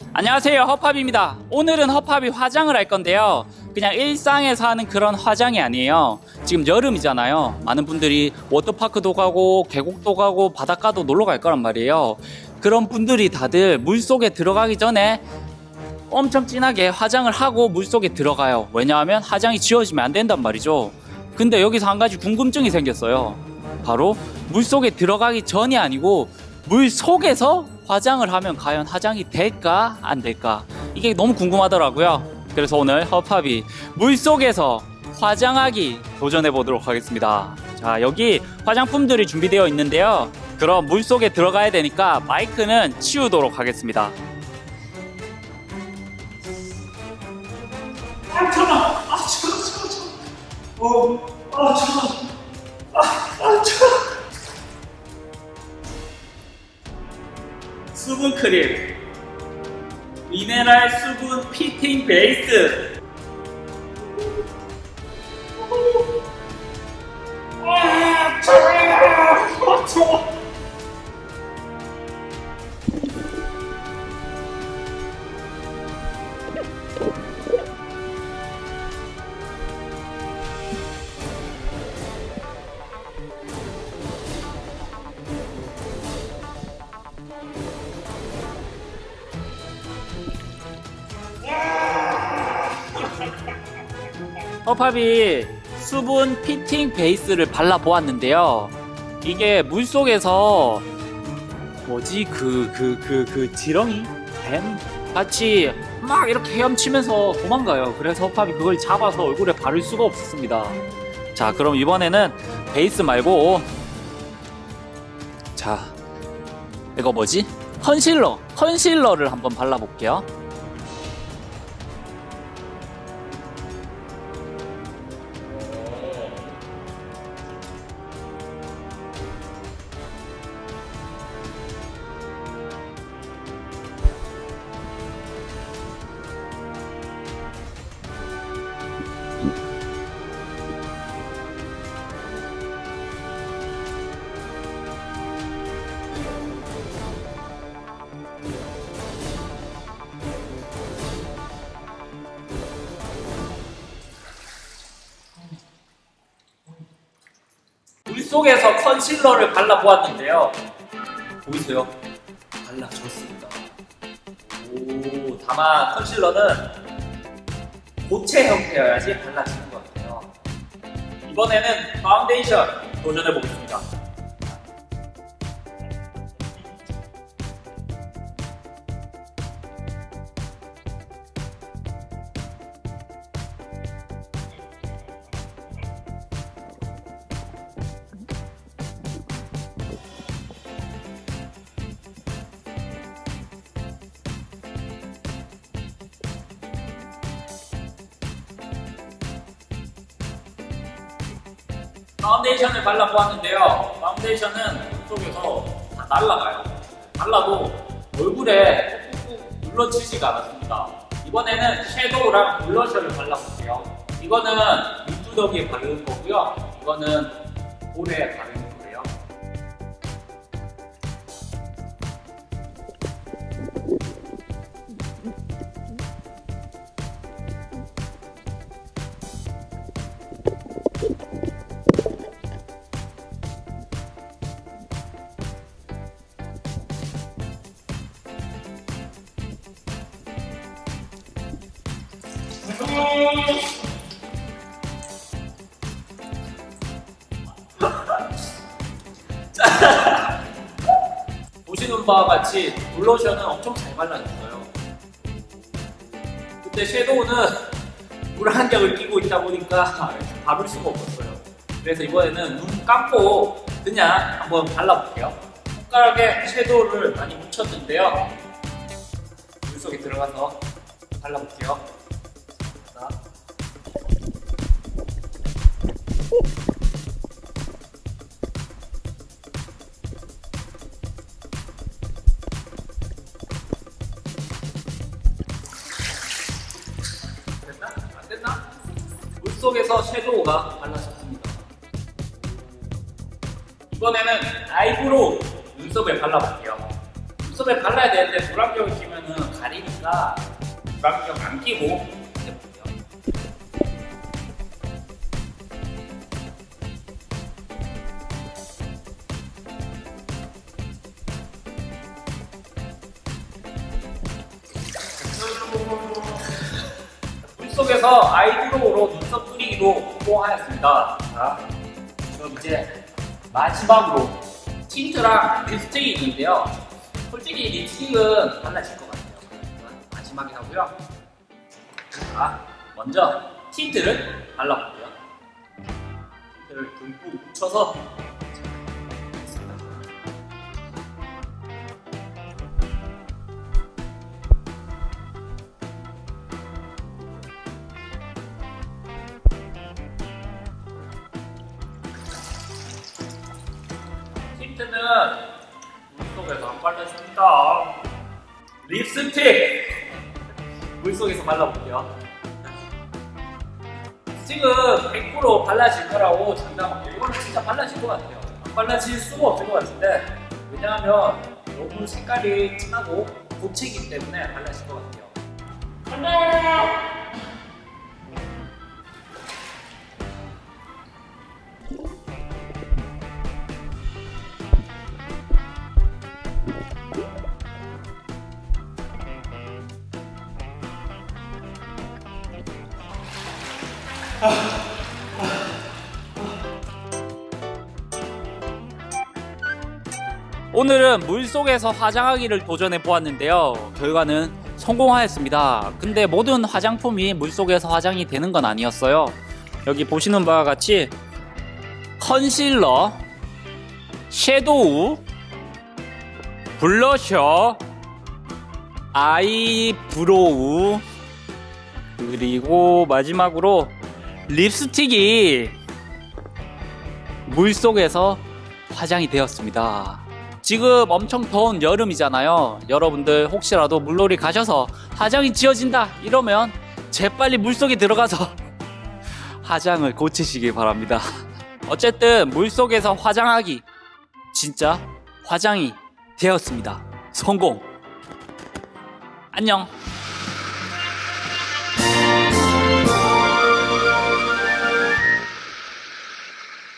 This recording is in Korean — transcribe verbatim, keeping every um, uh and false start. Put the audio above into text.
안녕하세요, 허팝입니다. 오늘은 허팝이 화장을 할 건데요, 그냥 일상에서 하는 그런 화장이 아니에요. 지금 여름이잖아요. 많은 분들이 워터파크도 가고 계곡도 가고 바닷가도 놀러 갈 거란 말이에요. 그런 분들이 다들 물속에 들어가기 전에 엄청 진하게 화장을 하고 물속에 들어가요. 왜냐하면 화장이 지워지면 안 된단 말이죠. 근데 여기서 한 가지 궁금증이 생겼어요. 바로 물속에 들어가기 전이 아니고 물속에서 화장을 하면 과연 화장이 될까 안 될까, 이게 너무 궁금하더라고요. 그래서 오늘 허팝이 물속에서 화장하기 도전해 보도록 하겠습니다. 자, 여기 화장품들이 준비되어 있는데요, 그럼 물속에 들어가야 되니까 마이크는 치우도록 하겠습니다. 아, 잠깐만! 아, 잠깐만, 잠깐만! 어, 아, 잠깐만! 아, 아, 잠깐만! 수분 크림, 미네랄 수분 피팅 베이스. 아, 차가워! 차가워! 허팝이 수분 피팅 베이스를 발라 보았는데요, 이게 물속에서 뭐지 그 그 그 그 지렁이? 뱀? 같이 막 이렇게 헤엄치면서 도망가요. 그래서 허팝이 그걸 잡아서 얼굴에 바를 수가 없었습니다. 자, 그럼 이번에는 베이스 말고, 자, 이거 뭐지? 컨실러! 컨실러를 한번 발라볼게요. 물속에서 컨실러를 발라보았는데요, 보이세요? 발라졌습니다. 오, 다만 컨실러는 고체 형태여야지 발라지는 것 같아요. 이번에는 파운데이션 도전해보겠습니다. 파운데이션을 발라보았는데요, 파운데이션은 물속에서 다 날아가요. 발라도 얼굴에 꾹꾹 눌러지지가 않았습니다. 이번에는 섀도우랑 블러셔를 발라볼게요. 이거는 눈두덩이에 바르는 거고요, 이거는 볼에 바르는 거예요. 보시는 바와 같이 블러셔는 엄청 잘 발라졌어요. 근데 섀도우는 물 한 겹을 끼고 있다 보니까 바를 수가 없었어요. 그래서 이번에는 눈 감고 그냥 한번 발라볼게요. 손가락에 섀도우를 많이 묻혔는데요, 물속에 들어가서 발라볼게요. 자. 됐나? 안 됐나? 물속에서 섀도우가 발라졌습니다. 이번에는 아이브로우 눈썹에 발라볼게요. 눈썹에 발라야 되는데 노란색을 끼면은 가리니까 물안경 안 끼고 해볼게요. 물속에서 아이드로우로 눈썹 뿌리기로 성공하였습니다. 자, 그럼 이제 마지막으로 틴트랑 립스틱이 있는데요. 솔직히 립스틱은 발라질 것 같아요. 마지막에 하고요. 자, 먼저 틴트를 발라볼게요. 틴트를 듬뿍 묻혀서 틴트는 물속에서 안 발라줍니다. 립스틱! 물속에서 발라볼게요. 립스틱은 백 퍼센트 발라질 거라고 장담할게요. 이거는 진짜 발라질 것 같아요. 안 발라질 수가 없을 것 같은데, 왜냐하면 너무 색깔이 진하고 고체이기 때문에 발라질 것 같아요. 안녕! 오늘은 물속에서 화장하기를 도전해 보았는데요. 결과는 성공하였습니다. 근데 모든 화장품이 물속에서 화장이 되는 건 아니었어요. 여기 보시는 바와 같이 컨실러, 섀도우, 블러셔, 아이브로우, 그리고 마지막으로 립스틱이 물속에서 화장이 되었습니다. 지금 엄청 더운 여름이잖아요. 여러분들 혹시라도 물놀이 가셔서 화장이 지워진다 이러면 재빨리 물속에 들어가서 화장을 고치시기 바랍니다. 어쨌든 물속에서 화장하기 진짜 화장이 되었습니다. 성공! 안녕!